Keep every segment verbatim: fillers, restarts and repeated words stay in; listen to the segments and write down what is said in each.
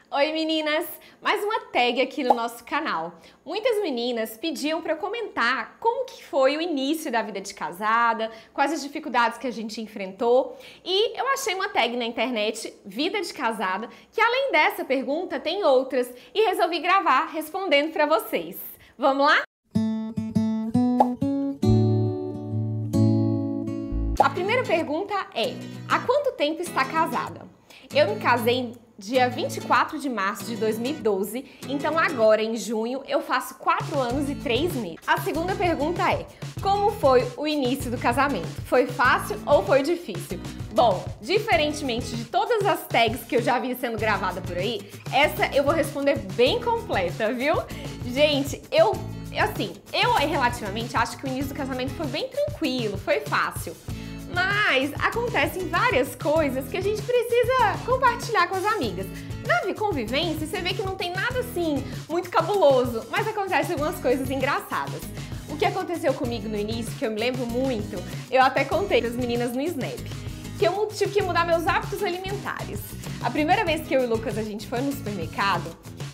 Oi meninas! Mais uma tag aqui no nosso canal. Muitas meninas pediam para eu comentar como que foi o início da vida de casada, quais as dificuldades que a gente enfrentou, e eu achei uma tag na internet, Vida de Casada, que além dessa pergunta tem outras e resolvi gravar respondendo para vocês. Vamos lá? A primeira pergunta é: há quanto tempo está casada? Eu me casei dia vinte e quatro de março de dois mil e doze, então agora em junho eu faço quatro anos e três meses. A segunda pergunta é: como foi o início do casamento? Foi fácil ou foi difícil? Bom, diferentemente de todas as tags que eu já vi sendo gravada por aí, essa eu vou responder bem completa, viu? Gente, eu, assim, eu relativamente acho que o início do casamento foi bem tranquilo, foi fácil. Mas acontecem várias coisas que a gente precisa compartilhar com as amigas. Na convivência, você vê que não tem nada assim muito cabuloso, mas acontecem algumas coisas engraçadas. O que aconteceu comigo no início, que eu me lembro muito, eu até contei para as meninas no Snap, que eu tive que mudar meus hábitos alimentares. A primeira vez que eu e o Lucas a gente foi no supermercado,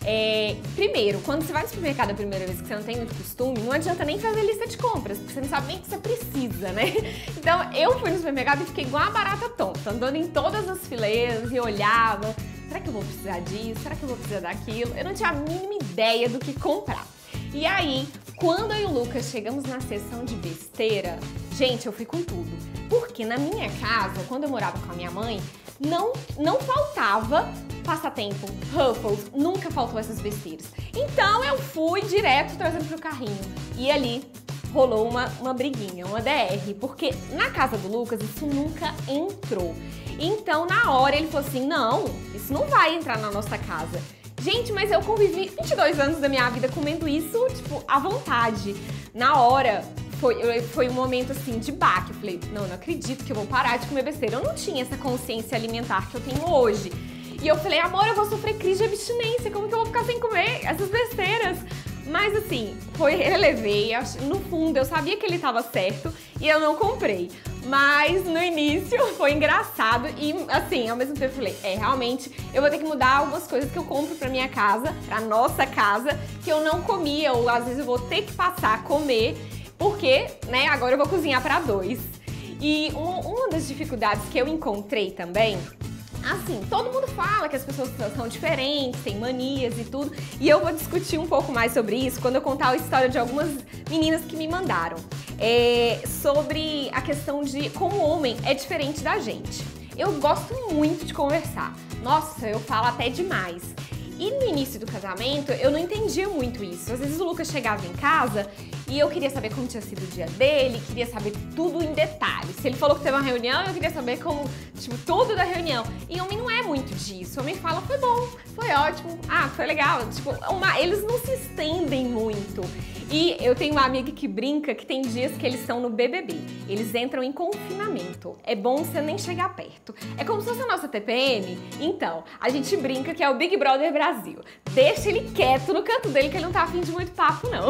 É, primeiro, quando você vai no supermercado a primeira vez que você não tem muito costume, não adianta nem fazer lista de compras, porque você não sabe nem o que você precisa, né? Então eu fui no supermercado e fiquei igual uma barata tonta, andando em todas as fileiras e olhava, será que eu vou precisar disso? Será que eu vou precisar daquilo? Eu não tinha a mínima ideia do que comprar. E aí, quando eu e o Lucas chegamos na seção de besteira, gente, eu fui com tudo. Porque na minha casa, quando eu morava com a minha mãe, não, não faltava passatempo, Ruffles, nunca faltou essas besteiras. Então eu fui direto trazendo pro carrinho. E ali rolou uma, uma briguinha, uma D R, porque na casa do Lucas isso nunca entrou. Então na hora ele falou assim, não, isso não vai entrar na nossa casa. Gente, mas eu convivi vinte e dois anos da minha vida comendo isso, tipo, à vontade. Na hora, foi, foi um momento, assim, de baque. Eu falei, não, não acredito que eu vou parar de comer besteira. Eu não tinha essa consciência alimentar que eu tenho hoje. E eu falei, amor, eu vou sofrer crise de abstinência, como que eu vou ficar sem comer essas besteiras? Mas, assim, foi, relevei, no fundo, eu sabia que ele estava certo e eu não comprei. Mas no início foi engraçado e, assim, ao mesmo tempo eu falei, é, realmente, eu vou ter que mudar algumas coisas que eu compro pra minha casa, pra nossa casa, que eu não comia, ou às vezes eu vou ter que passar a comer, porque, né, agora eu vou cozinhar pra dois. E uma, uma das dificuldades que eu encontrei também, assim, todo mundo fala que as pessoas são diferentes, têm manias e tudo, e eu vou discutir um pouco mais sobre isso quando eu contar a história de algumas meninas que me mandaram. É, sobre a questão de como o homem é diferente da gente. Eu gosto muito de conversar. Nossa, eu falo até demais. E no início do casamento, eu não entendia muito isso. Às vezes o Lucas chegava em casa e eu queria saber como tinha sido o dia dele, queria saber tudo em detalhes. Se ele falou que teve uma reunião, eu queria saber como, tipo, tudo da reunião. E homem não é muito disso. O homem fala, foi bom, foi ótimo, ah, foi legal. Tipo, uma, eles não se estendem muito. E eu tenho uma amiga que brinca que tem dias que eles estão no B B B. Eles entram em confinamento. É bom você nem chegar perto. É como se fosse a nossa T P M. Então, a gente brinca que é o Big Brother Brasil. Deixa ele quieto no canto dele que ele não tá afim de muito papo, não.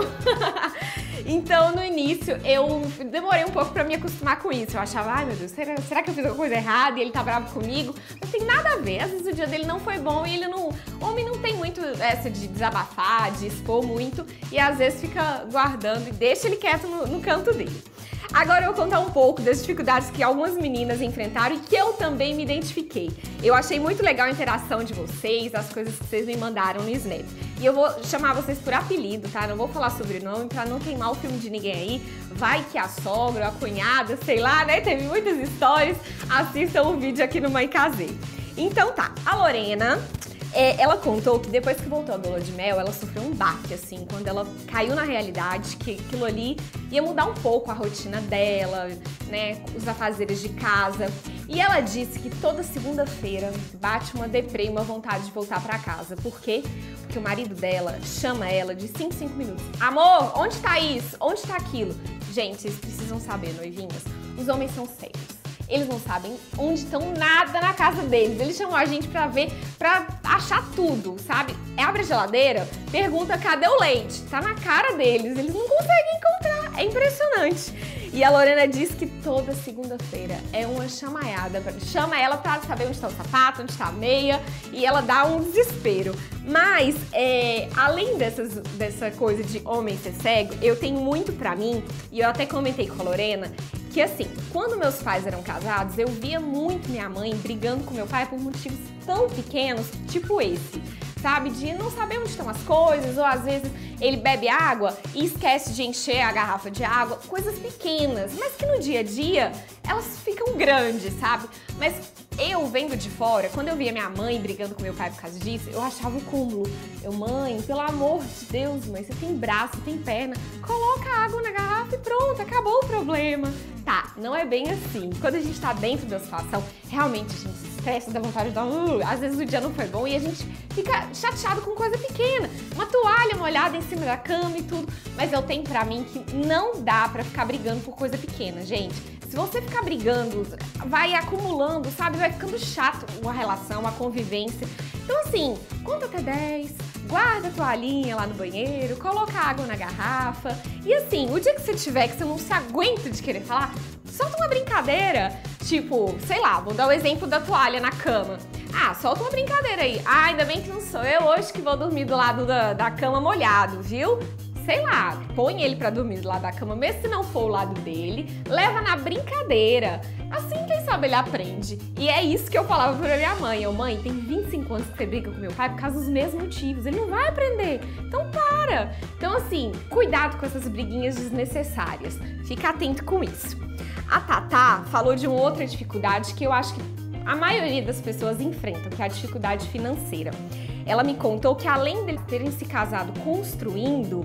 Então, no início, eu demorei um pouco pra me acostumar com isso. Eu achava, ai meu Deus, será, será que eu fiz alguma coisa errada e ele tá bravo comigo? Não tem nada a ver. Às vezes o dia dele não foi bom e ele não... O homem não tem muito essa de desabafar, de expor muito e às vezes fica guardando e deixa ele quieto no, no canto dele. Agora eu vou contar um pouco das dificuldades que algumas meninas enfrentaram e que eu também me identifiquei. Eu achei muito legal a interação de vocês, as coisas que vocês me mandaram no Snap. E eu vou chamar vocês por apelido, tá? Não vou falar sobrenome pra não queimar o filme de ninguém aí. Vai que a sogra, a cunhada, sei lá, né? Teve muitas histórias. Assistam o vídeo aqui no Mãe Casei. Então tá, a Lorena... É, ela contou que depois que voltou a lua de mel, ela sofreu um baque, assim, quando ela caiu na realidade, que aquilo ali ia mudar um pouco a rotina dela, né, os afazeres de casa. E ela disse que toda segunda-feira bate uma deprê e uma vontade de voltar pra casa. Por quê? Porque o marido dela chama ela de cinco em cinco minutos. Amor, onde tá isso? Onde tá aquilo? Gente, vocês precisam saber, noivinhas, os homens são cegos. Eles não sabem onde estão nada na casa deles. Eles chamam a gente pra ver, pra achar tudo, sabe? Abre a geladeira, pergunta cadê o leite. Tá na cara deles, eles não conseguem encontrar. É impressionante. E a Lorena diz que toda segunda-feira é uma chamaiada. Pra... Chama ela pra saber onde está o sapato, onde está a meia, e ela dá um desespero. Mas, é, além dessas, dessa coisa de homem ser cego, eu tenho muito pra mim, e eu até comentei com a Lorena, que assim, quando meus pais eram casados, eu via muito minha mãe brigando com meu pai por motivos tão pequenos, tipo esse. Sabe, de não saber onde estão as coisas, ou às vezes ele bebe água e esquece de encher a garrafa de água, coisas pequenas, mas que no dia a dia elas ficam grandes, sabe? Mas eu, vendo de fora, quando eu via minha mãe brigando com meu pai por causa disso, eu achava um cúmulo. Eu, mãe, pelo amor de Deus, mãe, você tem braço, você tem perna, coloca água na garrafa e pronto, acabou o problema. Tá, não é bem assim. Quando a gente tá dentro da situação, realmente a gente se estressa, dá vontade de dar um... Uh, às vezes o dia não foi bom e a gente fica chateado com coisa pequena. Uma toalha molhada em cima da cama e tudo. Mas eu tenho pra mim que não dá pra ficar brigando por coisa pequena, gente. Se você ficar brigando, vai acumulando, sabe? Vai ficando chato uma relação, uma convivência. Então assim, conta até dez, guarda a toalhinha lá no banheiro, coloca água na garrafa. E assim, o dia que você tiver que você não se aguenta de querer falar, solta uma brincadeira. Tipo, sei lá, vou dar o exemplo da toalha na cama. Ah, solta uma brincadeira aí. Ah, ainda bem que não sou eu hoje que vou dormir do lado da, da cama molhado, viu? Sei lá, põe ele pra dormir do lado da cama, mesmo se não for o lado dele, leva na brincadeira. Assim, quem sabe ele aprende. E é isso que eu falava pra minha mãe. Eu, mãe, tem vinte e cinco anos que você briga com meu pai por causa dos mesmos motivos. Ele não vai aprender. Então para. Então assim, cuidado com essas briguinhas desnecessárias. Fica atento com isso. A Tatá falou de uma outra dificuldade que eu acho que a maioria das pessoas enfrentam, que é a dificuldade financeira. Ela me contou que além de terem se casado construindo,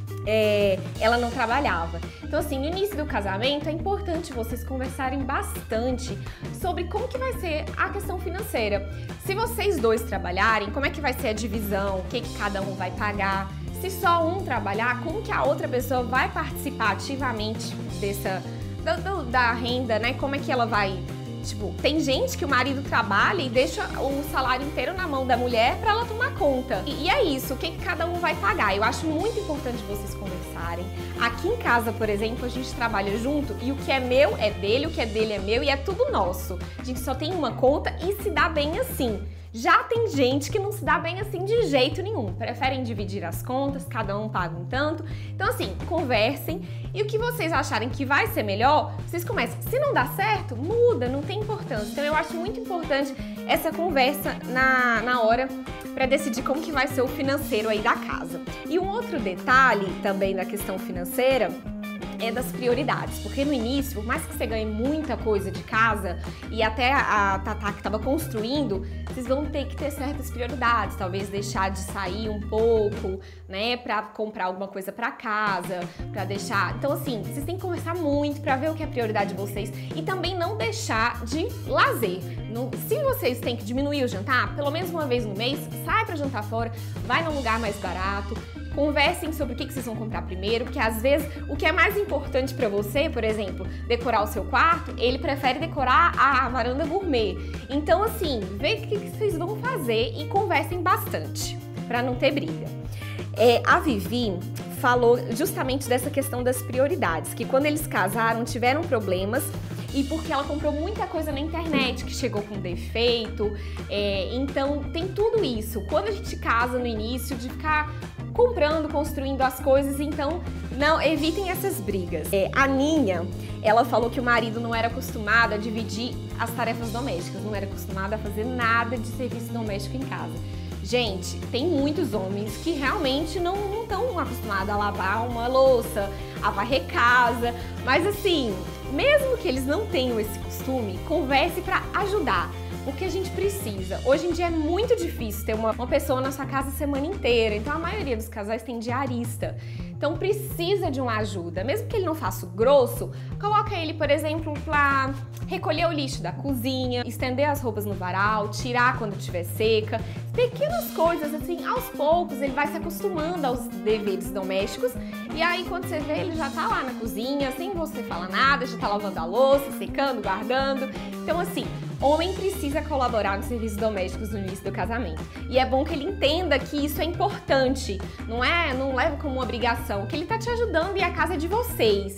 é, ela não trabalhava. Então assim, no início do casamento é importante vocês conversarem bastante sobre como que vai ser a questão financeira. Se vocês dois trabalharem, como é que vai ser a divisão, o que, que cada um vai pagar. Se só um trabalhar, como que a outra pessoa vai participar ativamente dessa, da, da renda, né? Como é que ela vai... Tipo, tem gente que o marido trabalha e deixa o salário inteiro na mão da mulher pra ela tomar conta. E, e é isso, o que, que cada um vai pagar. Eu acho muito importante vocês conversarem. Aqui em casa, por exemplo, a gente trabalha junto e o que é meu é dele, o que é dele é meu e é tudo nosso. A gente só tem uma conta e se dá bem assim. Já tem gente que não se dá bem assim de jeito nenhum, preferem dividir as contas, cada um paga um tanto. Então assim, conversem e o que vocês acharem que vai ser melhor, vocês começam. Se não dá certo, muda, não tem importância. Então eu acho muito importante essa conversa na, na hora para decidir como que vai ser o financeiro aí da casa. E um outro detalhe também da questão financeira é das prioridades, porque no início, por mais que você ganhe muita coisa de casa e até a Tatá que estava construindo, vocês vão ter que ter certas prioridades, talvez deixar de sair um pouco, né, para comprar alguma coisa para casa, para deixar. Então assim, vocês têm que conversar muito para ver o que é prioridade de vocês e também não deixar de lazer. No, se vocês têm que diminuir o jantar, pelo menos uma vez no mês, sai para jantar fora, vai num lugar mais barato. Conversem sobre o que vocês vão comprar primeiro, porque às vezes o que é mais importante para você, por exemplo, decorar o seu quarto, ele prefere decorar a varanda gourmet. Então assim, vê o que vocês vão fazer e conversem bastante, para não ter briga. É, a Vivi falou justamente dessa questão das prioridades, que quando eles casaram tiveram problemas e porque ela comprou muita coisa na internet que chegou com defeito, é, então tem tudo isso. Quando a gente casa no início, de ficar comprando, construindo as coisas, então não evitem essas brigas. É, a Ninha, ela falou que o marido não era acostumado a dividir as tarefas domésticas, não era acostumado a fazer nada de serviço doméstico em casa. Gente, tem muitos homens que realmente não estão acostumados a lavar uma louça, a varrer casa, mas assim, mesmo que eles não tenham esse costume, converse para ajudar. Porque a gente precisa. Hoje em dia é muito difícil ter uma, uma pessoa na sua casa a semana inteira, então a maioria dos casais tem diarista. Então precisa de uma ajuda. Mesmo que ele não faça o grosso, coloca ele, por exemplo, para recolher o lixo da cozinha, estender as roupas no varal, tirar quando estiver seca. Pequenas coisas, assim, aos poucos ele vai se acostumando aos deveres domésticos e aí quando você vê ele já tá lá na cozinha, sem você falar nada, já tá lavando a louça, secando, guardando. Então assim, homem precisa colaborar nos serviços domésticos no início do casamento. E é bom que ele entenda que isso é importante, não é? Não leva como uma obrigação, que ele tá te ajudando e a casa é de vocês.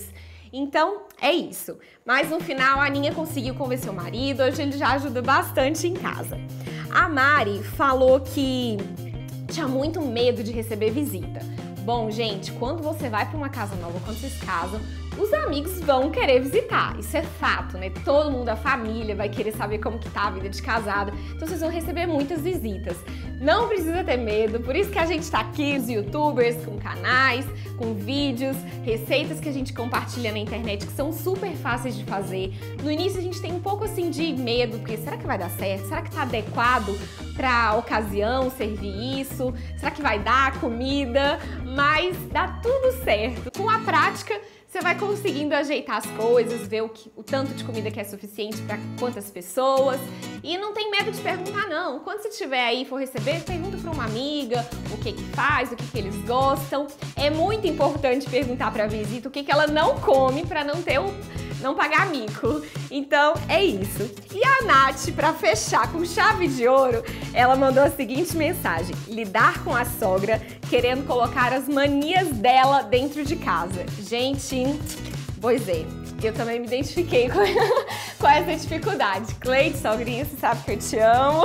Então, é isso. Mas no final, a Aninha conseguiu convencer o marido, hoje ele já ajuda bastante em casa. A Mari falou que tinha muito medo de receber visita. Bom, gente, quando você vai para uma casa nova, quando vocês casam, os amigos vão querer visitar, isso é fato, né? Todo mundo, a família, vai querer saber como que tá a vida de casada, então vocês vão receber muitas visitas. Não precisa ter medo, por isso que a gente tá aqui, os youtubers, com canais, com vídeos, receitas que a gente compartilha na internet que são super fáceis de fazer. No início a gente tem um pouco assim de medo, porque será que vai dar certo? Será que tá adequado pra ocasião servir isso? Será que vai dar comida? Mas dá tudo certo. Com a prática, você vai conseguindo ajeitar as coisas, ver o, que, o tanto de comida que é suficiente para quantas pessoas. E não tem medo de perguntar, não. Quando você estiver aí e for receber, pergunta para uma amiga o que que faz, o que que eles gostam. É muito importante perguntar para a visita o que que ela não come para não ter um, não pagar mico. Então, é isso. E a Nath, para fechar com chave de ouro, ela mandou a seguinte mensagem: lidar com a sogra querendo colocar as manias dela dentro de casa. Gente, pois é, eu também me identifiquei com, com essa dificuldade. Cleide, sogrinha, você sabe que eu te amo.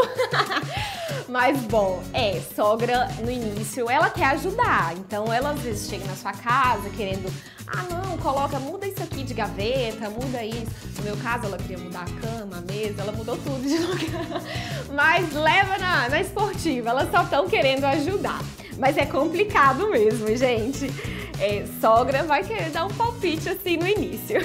Mas, bom, é, sogra, no início, ela quer ajudar. Então, ela às vezes chega na sua casa querendo, ah, não, coloca, muda isso aqui de gaveta, muda isso. No meu caso, ela queria mudar a cama, a mesa, ela mudou tudo de lugar. Mas leva na, na esportiva, elas só estão querendo ajudar. Mas é complicado mesmo, gente. É, sogra vai querer dar um palpite assim no início.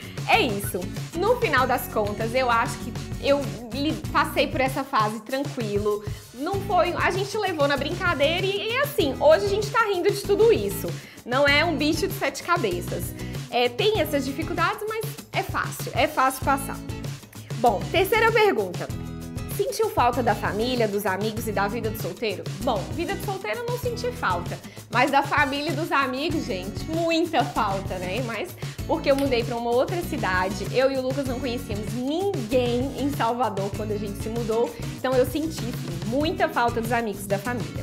É isso. No final das contas, eu acho que eu passei por essa fase tranquilo. Não foi... A gente levou na brincadeira e, e assim, hoje a gente tá rindo de tudo isso. Não é um bicho de sete cabeças. É, tem essas dificuldades, mas é fácil. É fácil passar. Bom, terceira pergunta. Sentiu falta da família, dos amigos e da vida do solteiro? Bom, vida de solteiro eu não senti falta, mas da família e dos amigos, gente, muita falta, né? Mas porque eu mudei para uma outra cidade, eu e o Lucas não conhecíamos ninguém em Salvador quando a gente se mudou, então eu senti, sim, muita falta dos amigos e da família.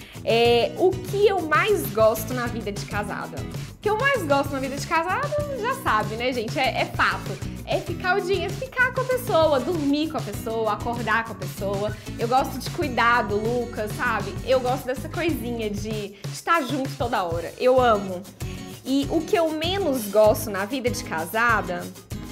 É, o que eu mais gosto na vida de casada? O que eu mais gosto na vida de casada, já sabe, né, gente? É, é fato. É ficar o dia, ficar com a pessoa, dormir com a pessoa, acordar com a pessoa. Eu gosto de cuidar do Lucas, sabe? Eu gosto dessa coisinha de, de estar junto toda hora. Eu amo. E o que eu menos gosto na vida de casada...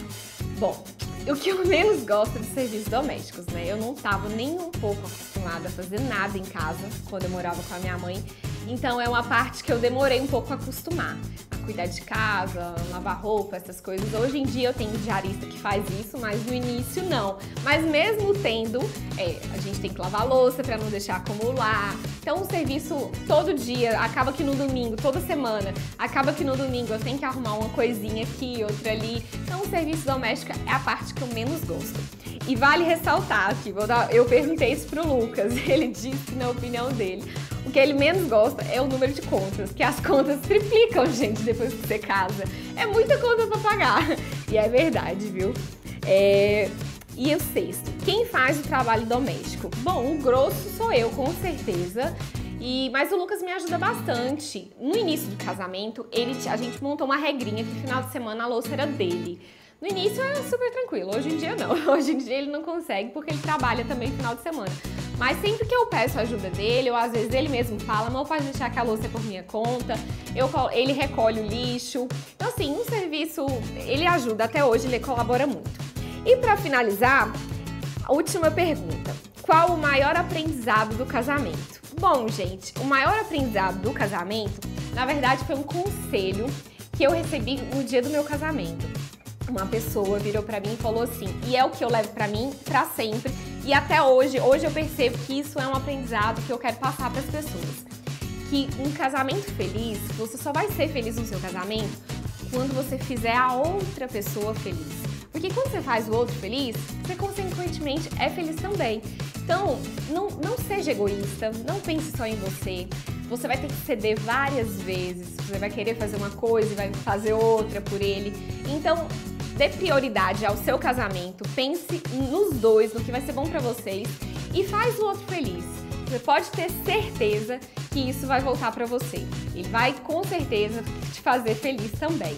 Bom, o que eu menos gosto é de serviços domésticos, né? Eu não estava nem um pouco acostumada a fazer nada em casa quando eu morava com a minha mãe. Então é uma parte que eu demorei um pouco a acostumar. A cuidar de casa, lavar roupa, essas coisas. Hoje em dia eu tenho diarista que faz isso, mas no início não. Mas mesmo tendo, é, a gente tem que lavar a louça para não deixar acumular. Então o serviço todo dia, acaba que no domingo, toda semana, acaba que no domingo eu tenho que arrumar uma coisinha aqui, outra ali. Então o serviço doméstico é a parte que eu menos gosto. E vale ressaltar aqui, vou dar, eu perguntei isso pro Lucas, ele disse que na opinião dele, o que ele menos gosta é o número de contas, que as contas triplicam, gente, depois que você casa. É muita conta pra pagar. E é verdade, viu? É... E o sexto, quem faz o trabalho doméstico? Bom, o grosso sou eu, com certeza. E, mas o Lucas me ajuda bastante. No início do casamento, ele, a gente montou uma regrinha que no final de semana a louça era dele. No início era super tranquilo, hoje em dia não. Hoje em dia ele não consegue porque ele trabalha também no final de semana. Mas sempre que eu peço a ajuda dele, ou às vezes ele mesmo fala, não pode deixar que a louça é por minha conta, eu, ele recolhe o lixo. Então assim, um serviço, ele ajuda até hoje, ele colabora muito. E para finalizar, a última pergunta. Qual o maior aprendizado do casamento? Bom, gente, o maior aprendizado do casamento, na verdade, foi um conselho que eu recebi no dia do meu casamento. Uma pessoa virou pra mim e falou assim, e é o que eu levo pra mim pra sempre, e até hoje, hoje eu percebo que isso é um aprendizado que eu quero passar pras pessoas. Que um casamento feliz, você só vai ser feliz no seu casamento quando você fizer a outra pessoa feliz. Porque quando você faz o outro feliz, você consequentemente é feliz também. Então, não, não seja egoísta, não pense só em você. Você vai ter que ceder várias vezes, você vai querer fazer uma coisa e vai fazer outra por ele. Então, dê prioridade ao seu casamento, pense nos dois, no que vai ser bom pra vocês e faz o outro feliz. Você pode ter certeza que isso vai voltar pra você. Ele vai, com certeza, te fazer feliz também.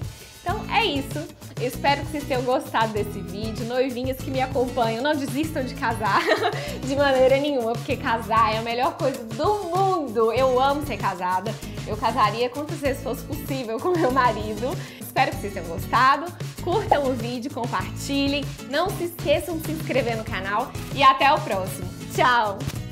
Então é isso, eu espero que vocês tenham gostado desse vídeo. Noivinhas que me acompanham, não desistam de casar de maneira nenhuma, porque casar é a melhor coisa do mundo. Eu amo ser casada, eu casaria quantas vezes fosse possível com meu marido. Espero que vocês tenham gostado, curtam o vídeo, compartilhem, não se esqueçam de se inscrever no canal e até o próximo. Tchau!